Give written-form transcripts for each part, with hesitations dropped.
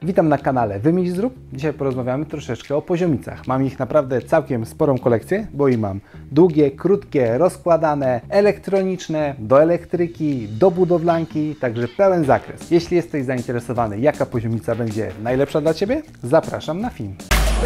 Witam na kanale Wymyśl Zrób. Dzisiaj porozmawiamy troszeczkę o poziomicach. Mam ich naprawdę całkiem sporą kolekcję, bo i mam długie, krótkie, rozkładane, elektroniczne, do elektryki, do budowlanki, także pełen zakres. Jeśli jesteś zainteresowany, jaka poziomica będzie najlepsza dla Ciebie, zapraszam na film.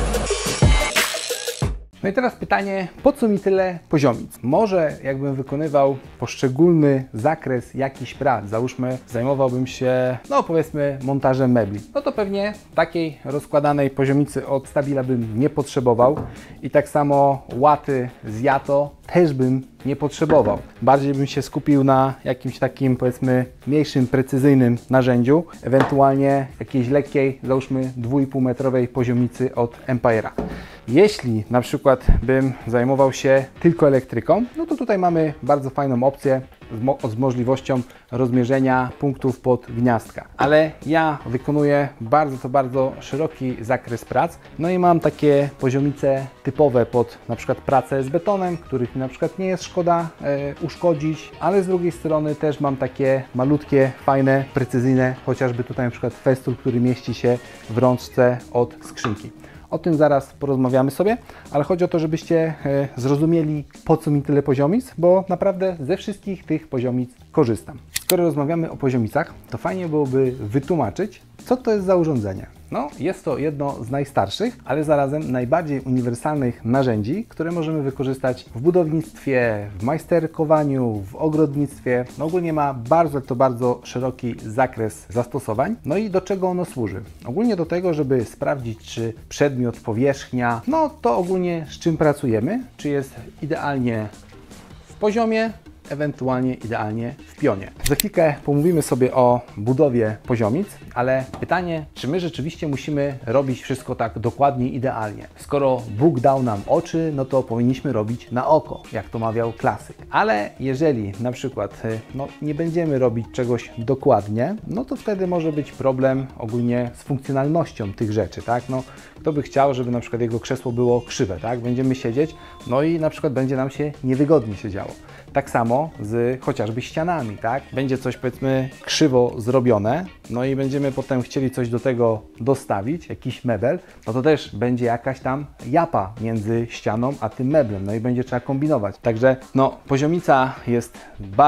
No i teraz pytanie, po co mi tyle poziomic? Może jakbym wykonywał poszczególny zakres jakichś prac, załóżmy zajmowałbym się, no powiedzmy montażem mebli, no to pewnie takiej rozkładanej poziomicy od Stabila bym nie potrzebował i tak samo łaty z Yato też bym nie potrzebował. Bardziej bym się skupił na jakimś takim, powiedzmy, mniejszym, precyzyjnym narzędziu, ewentualnie jakiejś lekkiej, załóżmy 2,5 metrowej poziomicy od Empire'a. Jeśli na przykład bym zajmował się tylko elektryką, no to tutaj mamy bardzo fajną opcję z możliwością rozmierzenia punktów pod gniazdka. Ale ja wykonuję bardzo szeroki zakres prac, no i mam takie poziomice typowe pod na przykład pracę z betonem, których mi na przykład nie jest szkoda uszkodzić, ale z drugiej strony też mam takie malutkie, fajne, precyzyjne, chociażby tutaj na przykład Festool, który mieści się w rączce od skrzynki. O tym zaraz porozmawiamy sobie, ale chodzi o to, żebyście zrozumieli, po co mi tyle poziomic, bo naprawdę ze wszystkich tych poziomic korzystam. Skoro rozmawiamy o poziomicach, to fajnie byłoby wytłumaczyć, co to jest za urządzenie. No, jest to jedno z najstarszych, ale zarazem najbardziej uniwersalnych narzędzi, które możemy wykorzystać w budownictwie, w majsterkowaniu, w ogrodnictwie. No, ogólnie ma bardzo szeroki zakres zastosowań. No i do czego ono służy? Ogólnie do tego, żeby sprawdzić, czy przedmiot, powierzchnia, no to ogólnie z czym pracujemy, czy jest idealnie w poziomie, ewentualnie idealnie w pionie. Za chwilkę pomówimy sobie o budowie poziomic, ale pytanie, czy my rzeczywiście musimy robić wszystko tak dokładnie, idealnie? Skoro Bóg dał nam oczy, no to powinniśmy robić na oko, jak to mawiał klasyk. Ale jeżeli na przykład nie będziemy robić czegoś dokładnie, no to wtedy może być problem ogólnie z funkcjonalnością tych rzeczy, tak? No, kto by chciał, żeby na przykład jego krzesło było krzywe, tak? Będziemy siedzieć, no i na przykład będzie nam się niewygodnie siedziało. Tak samo z chociażby ścianami, tak? Będzie coś, powiedzmy, krzywo zrobione, no i będziemy potem chcieli coś do tego dostawić, jakiś mebel, no to też będzie jakaś tam japa między ścianą a tym meblem, no i będzie trzeba kombinować. Także, no, poziomica jest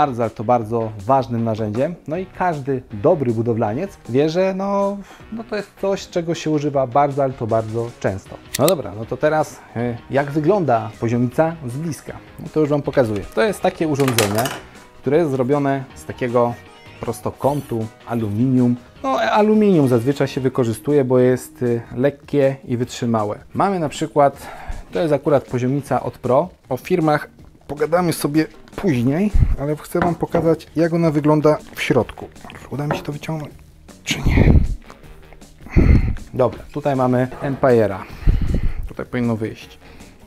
bardzo ważnym narzędziem, no i każdy dobry budowlaniec wie, że no to jest coś, czego się używa bardzo często. No dobra, no to teraz jak wygląda poziomica z bliska? No to już Wam pokazuję. To jest takie urządzenie, które jest zrobione z takiego prostokątu aluminium. No, aluminium zazwyczaj się wykorzystuje, bo jest lekkie i wytrzymałe. Mamy na przykład, to jest akurat poziomica od Pro. O firmach pogadamy sobie później, ale chcę Wam pokazać, jak ona wygląda w środku. Uda mi się to wyciągnąć, czy nie? Dobra, tutaj mamy Empire'a. Tutaj powinno wyjść.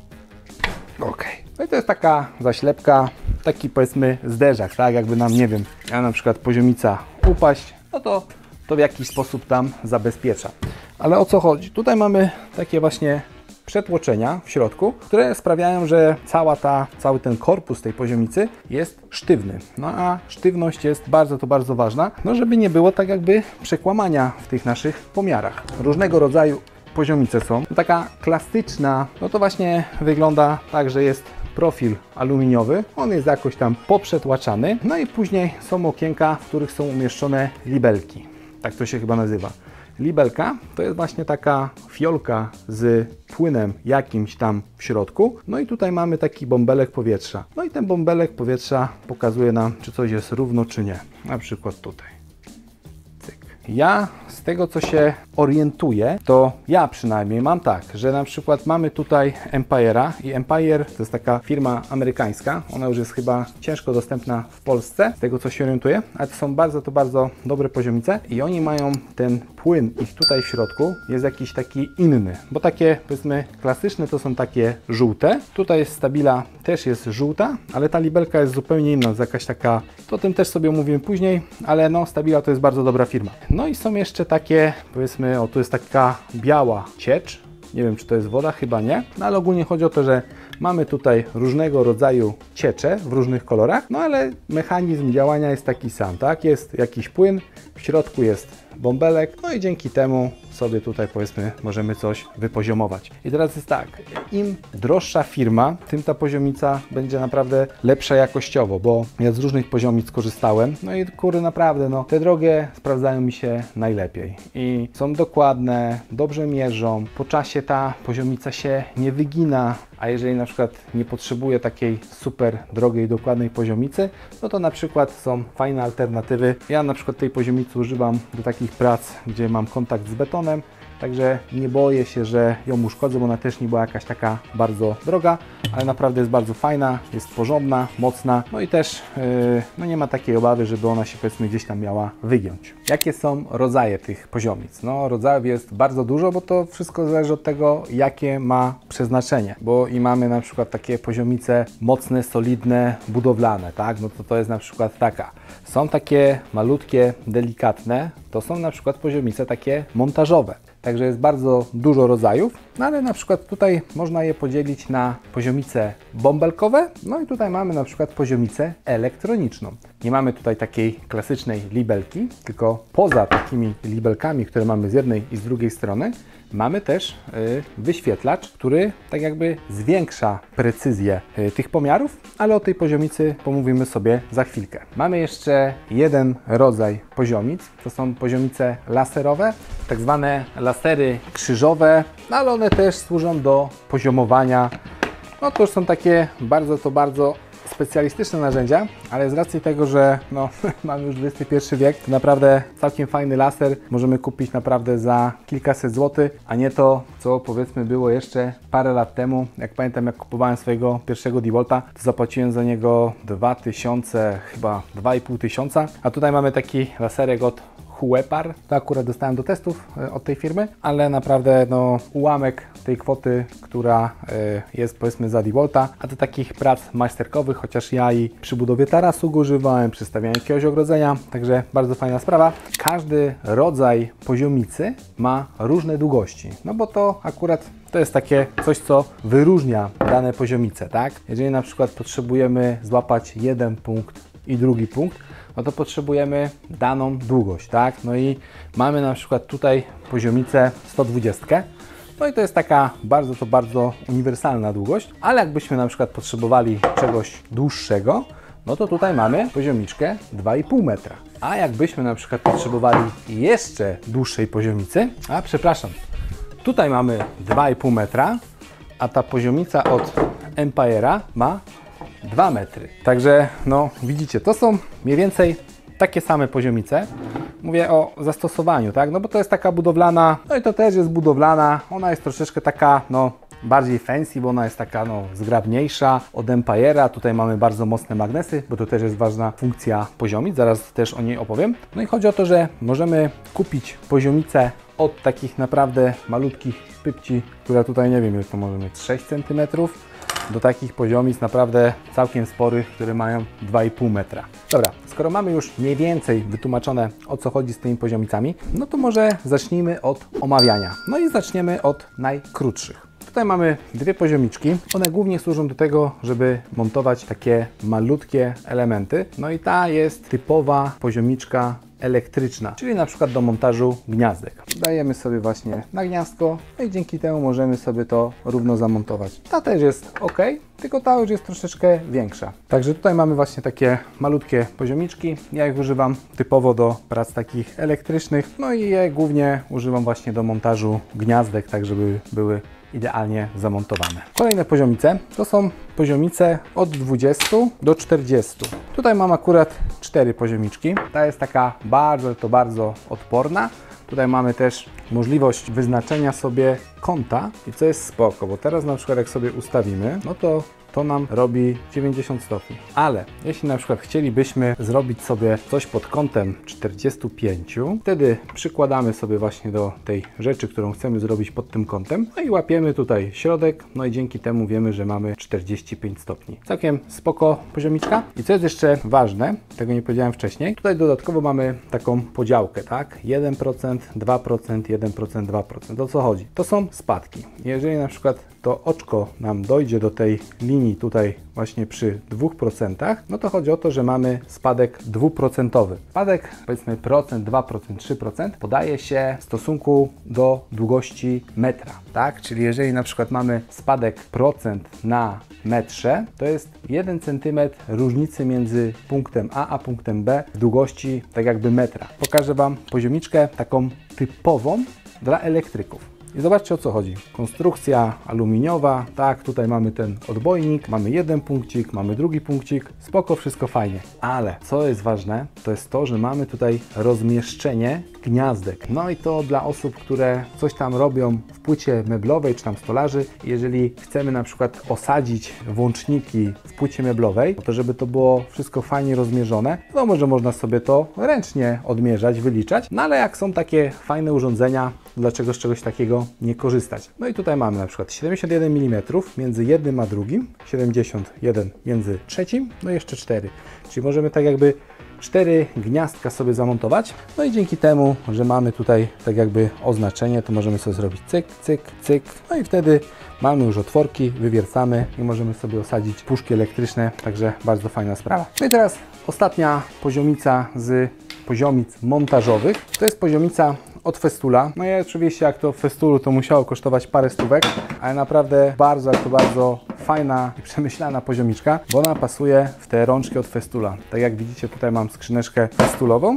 Ok. No i to jest taka zaślepka, taki, powiedzmy, zderzak, tak? Jakby nam, nie wiem, na przykład poziomica upaść, no to w jakiś sposób tam zabezpiecza. Ale o co chodzi? Tutaj mamy takie właśnie przetłoczenia w środku, które sprawiają, że cały ten korpus tej poziomicy jest sztywny. No a sztywność jest bardzo ważna, no żeby nie było tak jakby przekłamania w tych naszych pomiarach. Różnego rodzaju poziomice są. Taka klasyczna, no to właśnie wygląda tak, że jest profil aluminiowy, on jest jakoś tam poprzetłaczany, no i później są okienka, w których są umieszczone libelki. Tak to się chyba nazywa. Libelka to jest właśnie taka fiolka z płynem jakimś tam w środku. No i tutaj mamy taki bąbelek powietrza. No i ten bąbelek powietrza pokazuje nam, czy coś jest równo, czy nie. Na przykład tutaj. Cyk. Ja z tego, co się orientuję, to ja przynajmniej mam tak, że na przykład mamy tutaj Empire'a i Empire to jest taka firma amerykańska. Ona już jest chyba ciężko dostępna w Polsce, z tego co się orientuję, ale to są bardzo dobre poziomice i oni mają ten płyn, ich tutaj w środku jest jakiś taki inny, bo takie, powiedzmy, klasyczne to są takie żółte. Tutaj jest Stabila, też jest żółta, ale ta libelka jest zupełnie inna, jest jakaś taka, to o tym też sobie omówimy później, ale no Stabila to jest bardzo dobra firma. No i są jeszcze takie, powiedzmy, o tu jest taka biała ciecz, nie wiem czy to jest woda, chyba nie, no ale ogólnie chodzi o to, że mamy tutaj różnego rodzaju ciecze w różnych kolorach, no ale mechanizm działania jest taki sam, tak? Jest jakiś płyn, w środku jest bąbelek, no i dzięki temu sobie tutaj powiedzmy możemy coś wypoziomować. I teraz jest tak, im droższa firma, tym ta poziomica będzie naprawdę lepsza jakościowo, bo ja z różnych poziomic korzystałem, no i kurde naprawdę, no te drogie sprawdzają mi się najlepiej i są dokładne, dobrze mierzą, po czasie ta poziomica się nie wygina, a jeżeli na przykład nie potrzebuję takiej super drogiej, dokładnej poziomicy, no to na przykład są fajne alternatywy. Ja na przykład tej poziomicy używam do takich prac, gdzie mam kontakt z betonem, także nie boję się, że ją uszkodzę, bo ona też nie była jakaś taka bardzo droga, ale naprawdę jest bardzo fajna, jest porządna, mocna, no i też no nie ma takiej obawy, żeby ona się powiedzmy gdzieś tam miała wygiąć. Jakie są rodzaje tych poziomic? No rodzajów jest bardzo dużo, bo to wszystko zależy od tego, jakie ma przeznaczenie, bo i mamy na przykład takie poziomice mocne, solidne, budowlane, tak? No to jest na przykład taka. Są takie malutkie, delikatne, to są na przykład poziomice takie montażowe. Także jest bardzo dużo rodzajów, no ale na przykład tutaj można je podzielić na poziomice bąbelkowe, no i tutaj mamy na przykład poziomicę elektroniczną. Nie mamy tutaj takiej klasycznej libelki, tylko poza takimi libelkami, które mamy z jednej i z drugiej strony, mamy też wyświetlacz, który tak jakby zwiększa precyzję tych pomiarów, ale o tej poziomicy pomówimy sobie za chwilkę. Mamy jeszcze jeden rodzaj poziomic, to są poziomice laserowe, tak zwane lasery krzyżowe, no ale one też służą do poziomowania. No to już są takie bardzo specjalistyczne narzędzia, ale z racji tego, że no, mamy już XXI wiek, to naprawdę całkiem fajny laser możemy kupić naprawdę za kilkaset złotych, a nie to, co powiedzmy było jeszcze parę lat temu. Jak pamiętam, jak kupowałem swojego pierwszego DeWalta, to zapłaciłem za niego 2000, chyba 2500, a tutaj mamy taki laserek od Huepar. To akurat dostałem do testów od tej firmy, ale naprawdę no, ułamek tej kwoty, która jest powiedzmy za DeWalta, a do takich prac majsterkowych, chociaż ja i przy budowie tarasu go używałem, przy stawianiu jakiegoś ogrodzenia, także bardzo fajna sprawa. Każdy rodzaj poziomicy ma różne długości, no bo to akurat to jest takie coś, co wyróżnia dane poziomice, tak? Jeżeli na przykład potrzebujemy złapać jeden punkt i drugi punkt, no to potrzebujemy daną długość, tak? No i mamy na przykład tutaj poziomicę 120. No i to jest taka bardzo uniwersalna długość, ale jakbyśmy na przykład potrzebowali czegoś dłuższego, no to tutaj mamy poziomiczkę 2,5 metra. A jakbyśmy na przykład potrzebowali jeszcze dłuższej poziomicy, tutaj mamy 2,5 metra, a ta poziomica od Empire'a ma 2 metry. Także no widzicie, to są mniej więcej takie same poziomice. Mówię o zastosowaniu, tak? No bo to jest taka budowlana, no i to też jest budowlana. Ona jest troszeczkę taka, no bardziej fancy, bo ona jest taka, no zgrabniejsza od Empire'a. Tutaj mamy bardzo mocne magnesy, bo to też jest ważna funkcja poziomic. Zaraz też o niej opowiem. No i chodzi o to, że możemy kupić poziomicę od takich naprawdę malutkich pypci, która tutaj nie wiem, ile to może mieć 6 cm. Do takich poziomic naprawdę całkiem sporych, które mają 2,5 metra. Dobra, skoro mamy już mniej więcej wytłumaczone, o co chodzi z tymi poziomicami, no to może zacznijmy od omawiania. No i zaczniemy od najkrótszych. Tutaj mamy dwie poziomiczki. One głównie służą do tego, żeby montować takie malutkie elementy. No i ta jest typowa poziomiczka elektryczna, czyli na przykład do montażu gniazdek. Dajemy sobie właśnie na gniazdko, no i dzięki temu możemy sobie to równo zamontować. Ta też jest ok, tylko ta już jest troszeczkę większa. Także tutaj mamy właśnie takie malutkie poziomiczki. Ja ich używam typowo do prac takich elektrycznych, no i je głównie używam właśnie do montażu gniazdek, tak żeby były idealnie zamontowane. Kolejne poziomice to są poziomice od 20 do 40. Tutaj mam akurat 4 poziomiczki. Ta jest taka bardzo odporna. Tutaj mamy też możliwość wyznaczenia sobie kąta i co jest spoko, bo teraz na przykład jak sobie ustawimy, no to nam robi 90 stopni. Ale jeśli na przykład chcielibyśmy zrobić sobie coś pod kątem 45, wtedy przykładamy sobie właśnie do tej rzeczy, którą chcemy zrobić pod tym kątem, no i łapiemy tutaj środek, no i dzięki temu wiemy, że mamy 45 stopni. Całkiem spoko poziomiczka. I co jest jeszcze ważne, tego nie powiedziałem wcześniej, tutaj dodatkowo mamy taką podziałkę, tak? 1%, 2%, 1%, 2%. O co chodzi? To są spadki. Jeżeli na przykład to oczko nam dojdzie do tej linii linii tutaj właśnie przy 2%, no to chodzi o to, że mamy spadek 2%. Spadek powiedzmy procent, 2%, 3% podaje się w stosunku do długości metra, tak? Czyli jeżeli na przykład mamy spadek procent na metrze, to jest 1 cm różnicy między punktem A a punktem B w długości tak jakby metra. Pokażę Wam poziomiczkę taką typową dla elektryków. I zobaczcie, o co chodzi. Konstrukcja aluminiowa, tak, tutaj mamy ten odbojnik, mamy jeden punkcik, mamy drugi punkcik, spoko, wszystko fajnie. Ale co jest ważne, to jest to, że mamy tutaj rozmieszczenie gniazdek. No i to dla osób, które coś tam robią w płycie meblowej, czy tam stolarzy, jeżeli chcemy na przykład osadzić włączniki w płycie meblowej, to żeby to było wszystko fajnie rozmierzone, no może można sobie to ręcznie odmierzać, wyliczać, no ale jak są takie fajne urządzenia, dlaczego z czegoś takiego nie korzystać? No i tutaj mamy na przykład 71 mm między jednym a drugim, 71 między trzecim, no i jeszcze 4. Czyli możemy tak jakby 4 gniazdka sobie zamontować. No i dzięki temu, że mamy tutaj tak jakby oznaczenie, to możemy sobie zrobić cyk, cyk, cyk. No i wtedy mamy już otworki, wywiercamy i możemy sobie osadzić puszki elektryczne. Także bardzo fajna sprawa. No i teraz ostatnia poziomica z poziomic montażowych. To jest poziomica od Festula. No i oczywiście jak to w Festulu to musiało kosztować parę stówek, ale naprawdę bardzo fajna i przemyślana poziomiczka, bo ona pasuje w te rączki od Festula. Tak jak widzicie, tutaj mam skrzyneczkę festulową.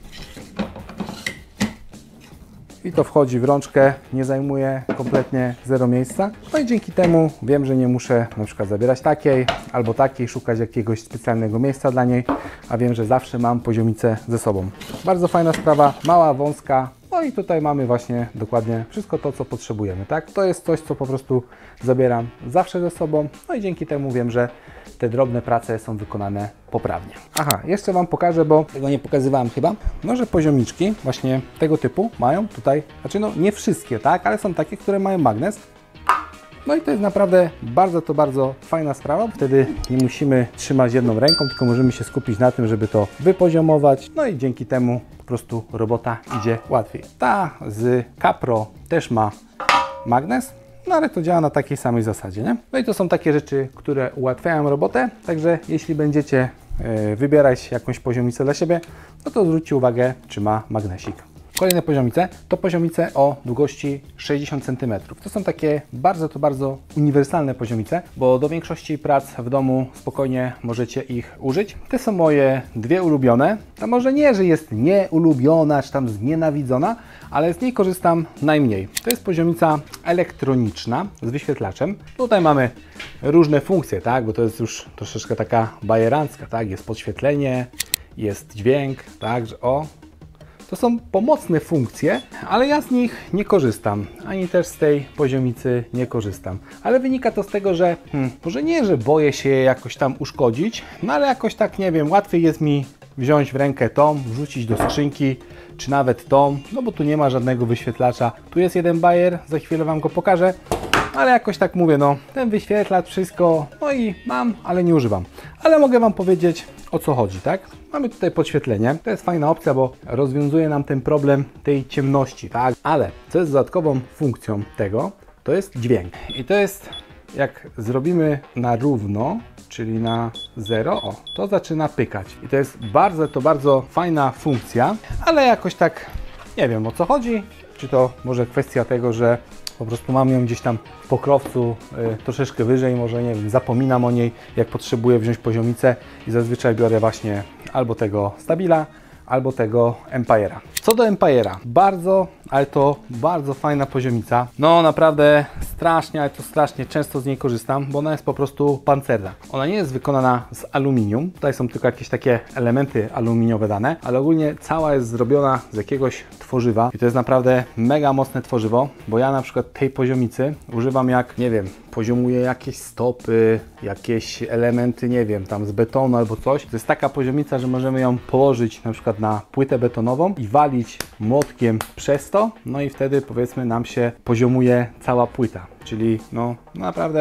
I to wchodzi w rączkę, nie zajmuje kompletnie zero miejsca. No i dzięki temu wiem, że nie muszę na przykład zabierać takiej albo takiej, szukać jakiegoś specjalnego miejsca dla niej, a wiem, że zawsze mam poziomicę ze sobą. Bardzo fajna sprawa, mała, wąska. No i tutaj mamy właśnie dokładnie wszystko to, co potrzebujemy, tak? To jest coś, co po prostu zabieram zawsze ze sobą, no i dzięki temu wiem, że te drobne prace są wykonane poprawnie. Aha, jeszcze Wam pokażę, bo tego nie pokazywałem chyba, no że poziomiczki właśnie tego typu mają tutaj, znaczy no nie wszystkie, tak? Ale są takie, które mają magnes. No i to jest naprawdę bardzo fajna sprawa. Wtedy nie musimy trzymać jedną ręką, tylko możemy się skupić na tym, żeby to wypoziomować. No i dzięki temu po prostu robota idzie łatwiej. Ta z Capro też ma magnes, no ale to działa na takiej samej zasadzie, nie? No i to są takie rzeczy, które ułatwiają robotę. Także jeśli będziecie wybierać jakąś poziomicę dla siebie, no to zwróćcie uwagę, czy ma magnesik. Kolejne poziomice to poziomice o długości 60 cm. To są takie bardzo uniwersalne poziomice, bo do większości prac w domu spokojnie możecie ich użyć. Te są moje dwie ulubione. To może nie, że jest nieulubiona, czy tam znienawidzona, ale z niej korzystam najmniej. To jest poziomica elektroniczna z wyświetlaczem. Tutaj mamy różne funkcje, tak? Bo to jest już troszeczkę taka bajerancka, tak? Jest podświetlenie, jest dźwięk, tak? Że o. To są pomocne funkcje, ale ja z nich nie korzystam, ani też z tej poziomicy nie korzystam. Ale wynika to z tego, że może nie, że boję się jakoś tam uszkodzić, no ale jakoś tak, nie wiem, łatwiej jest mi wziąć w rękę tą, wrzucić do skrzynki, czy nawet tą, no bo tu nie ma żadnego wyświetlacza. Tu jest jeden bajer, za chwilę Wam go pokażę, ale jakoś tak mówię, no ten wyświetlacz, wszystko, no i mam, ale nie używam. Ale mogę Wam powiedzieć, o co chodzi, tak? Mamy tutaj podświetlenie, to jest fajna opcja, bo rozwiązuje nam ten problem tej ciemności, tak? Ale co jest dodatkową funkcją tego, to jest dźwięk. I to jest, jak zrobimy na równo, czyli na 0, o, to zaczyna pykać. I to jest bardzo fajna funkcja, ale jakoś tak nie wiem, o co chodzi. Czy to może kwestia tego, że po prostu mam ją gdzieś tam w pokrowcu troszeczkę wyżej, może nie wiem, zapominam o niej, jak potrzebuję wziąć poziomicę i zazwyczaj biorę właśnie albo tego Stabila, albo tego Empire'a. Co do Empire'a, ale to bardzo fajna poziomica. No naprawdę strasznie, ale to strasznie często z niej korzystam, bo ona jest po prostu pancerna. Ona nie jest wykonana z aluminium, tutaj są tylko jakieś takie elementy aluminiowe dane, ale ogólnie cała jest zrobiona z jakiegoś tworzywa i to jest naprawdę mega mocne tworzywo, bo ja na przykład tej poziomicy używam jak, nie wiem, poziomuję jakieś stopy, jakieś elementy, nie wiem, tam z betonu albo coś. To jest taka poziomica, że możemy ją położyć na przykład na płytę betonową i walić młotkiem przez to, no i wtedy powiedzmy nam się poziomuje cała płyta, czyli no naprawdę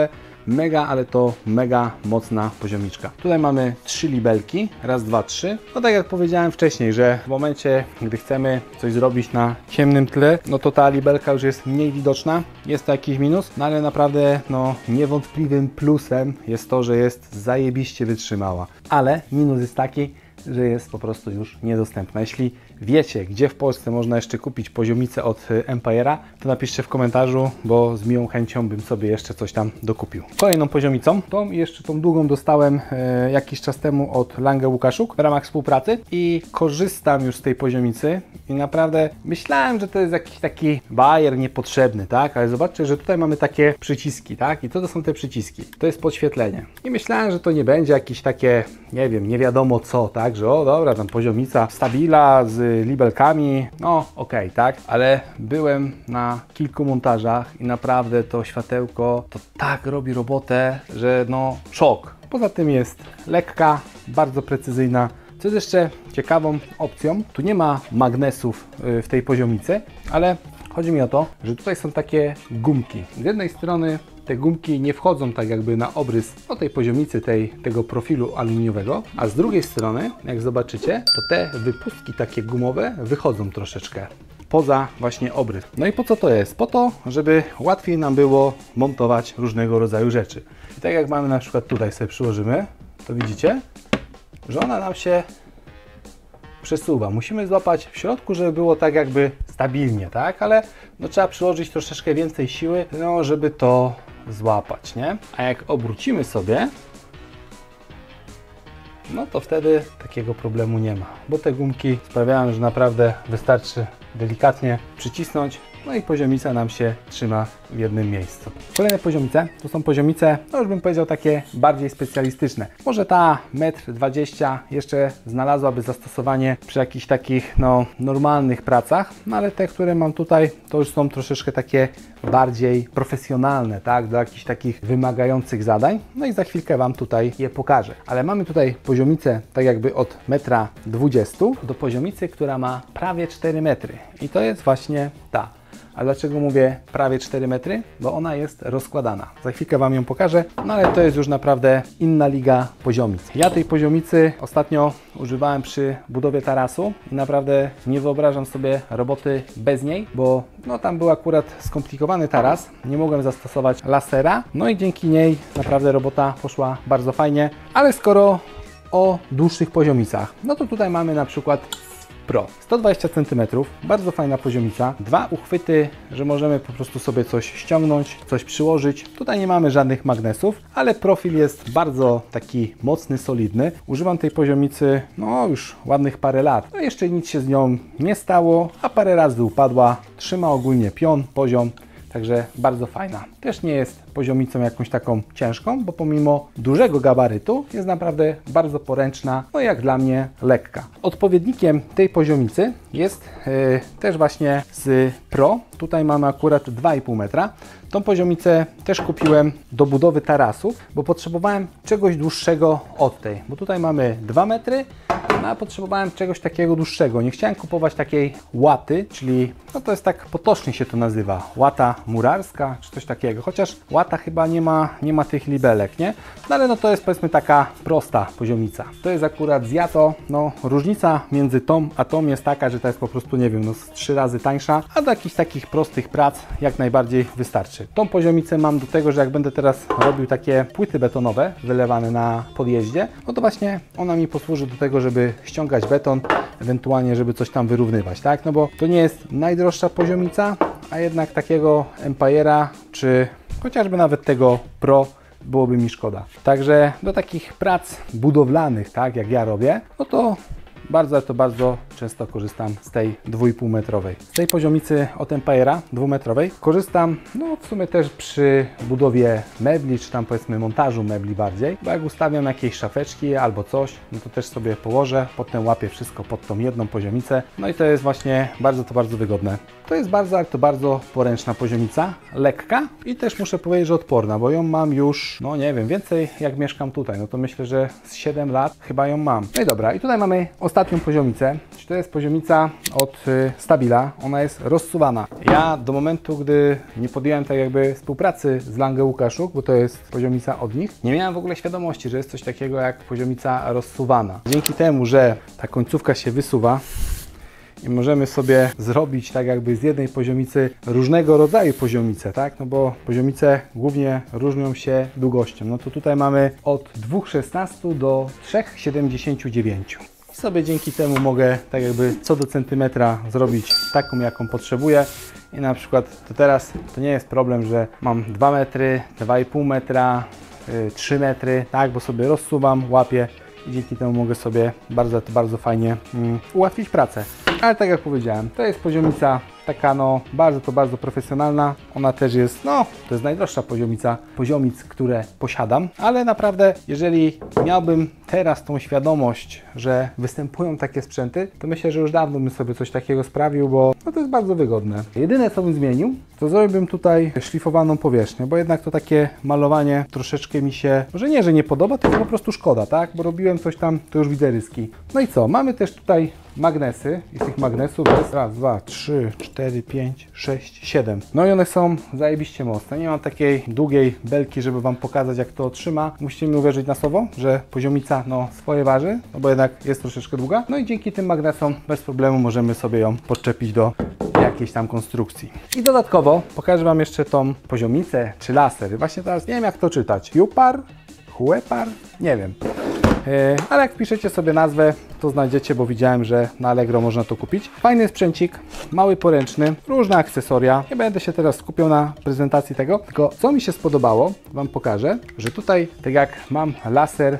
mega, ale to mega mocna poziomiczka. Tutaj mamy 3 libelki, raz, dwa, trzy. No tak jak powiedziałem wcześniej, że w momencie, gdy chcemy coś zrobić na ciemnym tle, no to ta libelka już jest mniej widoczna. Jest to jakiś minus, no ale naprawdę no niewątpliwym plusem jest to, że jest zajebiście wytrzymała. Ale minus jest taki, że jest po prostu już niedostępna. Jeśli wiecie, gdzie w Polsce można jeszcze kupić poziomicę od Empire'a, to napiszcie w komentarzu, bo z miłą chęcią bym sobie jeszcze coś tam dokupił. Kolejną poziomicą, tą i jeszcze tą długą dostałem jakiś czas temu od Lange Łukaszuk w ramach współpracy i korzystam już z tej poziomicy i naprawdę myślałem, że to jest jakiś taki bajer niepotrzebny, tak? Ale zobaczcie, że tutaj mamy takie przyciski, tak? I co to są te przyciski? To jest podświetlenie. I myślałem, że to nie będzie jakieś takie, nie wiem, nie wiadomo co, tak? Że o dobra, tam poziomica stabila z libelkami, no okej, tak? Ale byłem na kilku montażach i naprawdę to światełko to tak robi robotę, że no szok. Poza tym jest lekka, bardzo precyzyjna. Co jest jeszcze ciekawą opcją, tu nie ma magnesów w tej poziomicy, ale chodzi mi o to, że tutaj są takie gumki. Z jednej strony te gumki nie wchodzą tak jakby na obrys tej poziomicy, tego profilu aluminiowego, a z drugiej strony, jak zobaczycie, to te wypustki takie gumowe wychodzą troszeczkę poza właśnie obrys. No i po co to jest? Po to, żeby łatwiej nam było montować różnego rodzaju rzeczy. I tak jak mamy na przykład tutaj sobie przyłożymy, to widzicie, że ona nam się przesuwa. Musimy złapać w środku, żeby było tak jakby stabilnie, tak? Ale no, trzeba przyłożyć troszeczkę więcej siły, no, żeby to złapać, nie? A jak obrócimy sobie, no to wtedy takiego problemu nie ma, bo te gumki sprawiają, że naprawdę wystarczy delikatnie przycisnąć, no i poziomica nam się trzyma w jednym miejscu. Kolejne poziomice to są poziomice, no już bym powiedział takie bardziej specjalistyczne. Może ta 1,20 m jeszcze znalazłaby zastosowanie przy jakichś takich no normalnych pracach, no ale te, które mam tutaj, to już są troszeczkę takie bardziej profesjonalne, tak, do jakichś takich wymagających zadań. No i za chwilkę Wam tutaj je pokażę. Ale mamy tutaj poziomicę tak jakby od 1,20 m do poziomicy, która ma prawie 4 metry. I to jest właśnie ta. A dlaczego mówię prawie 4 metry? Bo ona jest rozkładana. Za chwilkę Wam ją pokażę, no ale to jest już naprawdę inna liga poziomic. Ja tej poziomicy ostatnio używałem przy budowie tarasu i naprawdę nie wyobrażam sobie roboty bez niej, bo no, tam był akurat skomplikowany taras, nie mogłem zastosować lasera, no i dzięki niej naprawdę robota poszła bardzo fajnie, ale skoro o dłuższych poziomicach, no to tutaj mamy na przykład Pro. 120 cm, bardzo fajna poziomica. Dwa uchwyty, że możemy po prostu sobie coś ściągnąć, coś przyłożyć. Tutaj nie mamy żadnych magnesów, ale profil jest bardzo taki mocny, solidny. Używam tej poziomicy no już ładnych parę lat. No jeszcze nic się z nią nie stało, a parę razy upadła. Trzyma ogólnie pion, poziom. Także bardzo fajna. Też nie jest poziomicą jakąś taką ciężką, bo pomimo dużego gabarytu jest naprawdę bardzo poręczna, no jak dla mnie lekka. Odpowiednikiem tej poziomicy jest też właśnie z Pro. Tutaj mamy akurat 2,5 metra. Tą poziomicę też kupiłem do budowy tarasów, bo potrzebowałem czegoś dłuższego od tej, bo tutaj mamy 2 metry, no a potrzebowałem czegoś takiego dłuższego. Nie chciałem kupować takiej łaty, czyli no to jest tak potocznie się to nazywa, łata murarska czy coś takiego, chociaż łata chyba nie ma tych libelek, nie? No ale no to jest powiedzmy taka prosta poziomica. To jest akurat z Yato, no różnica między tą a tą jest taka, że ta jest po prostu, nie wiem, no z 3 razy tańsza, a do jakichś takich prostych prac jak najbardziej wystarczy. Tą poziomicę mam do tego, że jak będę teraz robił takie płyty betonowe wylewane na podjeździe, no to właśnie ona mi posłuży do tego, żeby ściągać beton, ewentualnie żeby coś tam wyrównywać, tak? No bo to nie jest najdroższa poziomica, a jednak takiego Empire'a, czy chociażby nawet tego Pro byłoby mi szkoda. Także do takich prac budowlanych, tak jak ja robię, no to bardzo często korzystam z tej 2,5 metrowej. Z tej poziomicy od Empire'a 2-metrowej korzystam no w sumie też przy budowie mebli, czy tam powiedzmy montażu mebli bardziej, bo jak ustawiam jakieś szafeczki albo coś, no to też sobie położę, potem łapię wszystko pod tą jedną poziomicę, no i to jest właśnie bardzo wygodne. To jest bardzo poręczna poziomica, lekka i też muszę powiedzieć, że odporna, bo ją mam już, no nie wiem, więcej jak mieszkam tutaj, no to myślę, że z 7 lat chyba ją mam. No i dobra, i tutaj mamy ostatnią ostatnią poziomicę. To jest poziomica od Stabila. Ona jest rozsuwana. Ja do momentu, gdy nie podjąłem tak jakby współpracy z Lange Łukaszuk, bo to jest poziomica od nich, nie miałem w ogóle świadomości, że jest coś takiego jak poziomica rozsuwana. Dzięki temu, że ta końcówka się wysuwa i możemy sobie zrobić tak jakby z jednej poziomicy różnego rodzaju poziomice, tak? No bo poziomice głównie różnią się długością. No to tutaj mamy od 2,16 do 3,79. I sobie dzięki temu mogę tak jakby co do centymetra zrobić taką, jaką potrzebuję. I na przykład to teraz to nie jest problem, że mam 2 metry, 2,5 metra, 3 metry, tak? Bo sobie rozsuwam, łapię i dzięki temu mogę sobie bardzo fajnie ułatwić pracę. Ale tak jak powiedziałem, to jest poziomica taka no bardzo profesjonalna. Ona też jest, no to jest najdroższa poziomic, które posiadam. Ale naprawdę, jeżeli miałbym teraz tą świadomość, że występują takie sprzęty, to myślę, że już dawno bym sobie coś takiego sprawił, bo no, to jest bardzo wygodne. Jedyne co bym zmienił, to zrobiłbym tutaj szlifowaną powierzchnię, bo jednak to takie malowanie troszeczkę mi się, może nie, że nie podoba, tylko po prostu szkoda, tak? Bo robiłem coś tam, to już widzę ryski. No i co? Mamy też tutaj magnesy i z tych magnesów jest raz, 2, 3, 4, 5, 6, 7. No i one są zajebiście mocne. Nie mam takiej długiej belki, żeby Wam pokazać, jak to trzyma. Musicie mi uwierzyć na słowo, że poziomica no swoje waży, no bo jednak jest troszeczkę długa. No i dzięki tym magnesom bez problemu możemy sobie ją podczepić do jakiejś tam konstrukcji. I dodatkowo pokażę Wam jeszcze tą poziomicę czy laser. Właśnie teraz nie wiem, jak to czytać. Hupar? Huepar? Nie wiem. Ale jak wpiszecie sobie nazwę, to znajdziecie, bo widziałem, że na Allegro można to kupić. Fajny sprzęcik, mały, poręczny, różne akcesoria. Nie będę się teraz skupiał na prezentacji tego, tylko co mi się spodobało, Wam pokażę, że tutaj, tak jak mam laser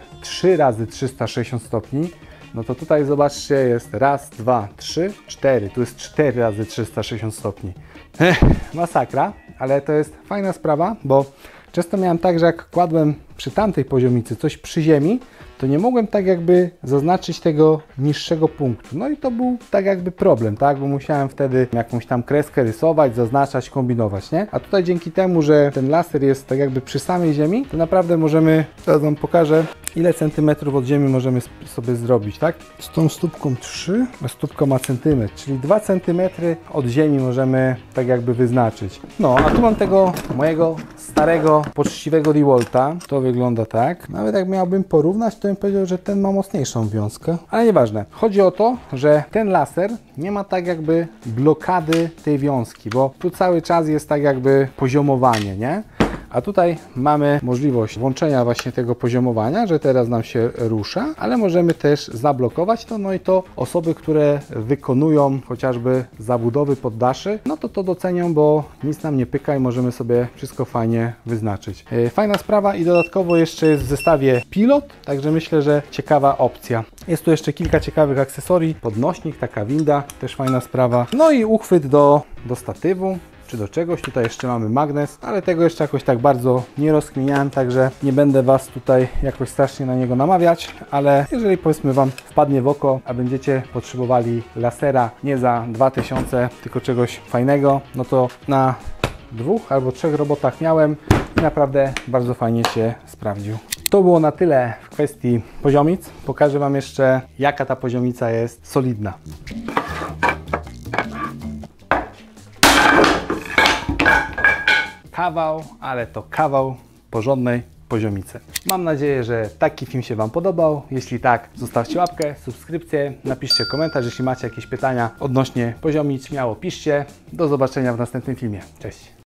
3x360 stopni, no to tutaj zobaczcie, jest raz, 2, 3, 4. Tu jest 4x360 stopni. Masakra, ale to jest fajna sprawa, bo często miałem tak, że jak kładłem przy tamtej poziomicy coś przy ziemi, to nie mogłem tak jakby zaznaczyć tego niższego punktu. No i to był tak jakby problem, tak? Bo musiałem wtedy jakąś tam kreskę rysować, zaznaczać, kombinować, nie? A tutaj dzięki temu, że ten laser jest tak jakby przy samej ziemi, to naprawdę możemy, teraz Wam pokażę, ile centymetrów od ziemi możemy sobie zrobić, tak? Z tą stópką 3, a stópka ma centymetr, czyli 2 cm od ziemi możemy tak jakby wyznaczyć. No, a tu mam tego mojego starego, poczciwego DeWalta. To wygląda tak. Nawet jak miałbym porównać, to bym powiedział, że ten ma mocniejszą wiązkę. Ale nieważne. Chodzi o to, że ten laser nie ma tak jakby blokady tej wiązki, bo tu cały czas jest tak jakby poziomowanie, nie? A tutaj mamy możliwość włączenia właśnie tego poziomowania, że teraz nam się rusza, ale możemy też zablokować to, no i to osoby, które wykonują chociażby zabudowy poddaszy, no to docenią, bo nic nam nie pyka i możemy sobie wszystko fajnie wyznaczyć. Fajna sprawa i dodatkowo jeszcze jest w zestawie pilot, także myślę, że ciekawa opcja. Jest tu jeszcze kilka ciekawych akcesorii, podnośnik, taka winda, też fajna sprawa. No i uchwyt do statywu czy do czegoś. Tutaj jeszcze mamy magnes, ale tego jeszcze jakoś tak bardzo nie rozkminiałem, także nie będę Was tutaj jakoś strasznie na niego namawiać, ale jeżeli powiedzmy Wam wpadnie w oko, a będziecie potrzebowali lasera nie za 2000, tylko czegoś fajnego, no to na 2 albo 3 robotach miałem i naprawdę bardzo fajnie się sprawdził. To było na tyle w kwestii poziomic. Pokażę Wam jeszcze, jaka ta poziomica jest solidna. Kawał, ale to kawał porządnej poziomicy. Mam nadzieję, że taki film się Wam podobał. Jeśli tak, zostawcie łapkę, subskrypcję, napiszcie komentarz. Jeśli macie jakieś pytania odnośnie poziomic, śmiało piszcie. Do zobaczenia w następnym filmie. Cześć!